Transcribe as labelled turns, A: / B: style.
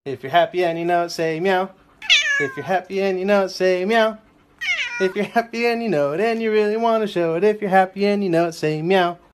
A: If you're happy and you know it, say meow. If you're happy and you know it, say meow. If you're happy and you know it and you really want to show it, if you're happy and you know it, say meow.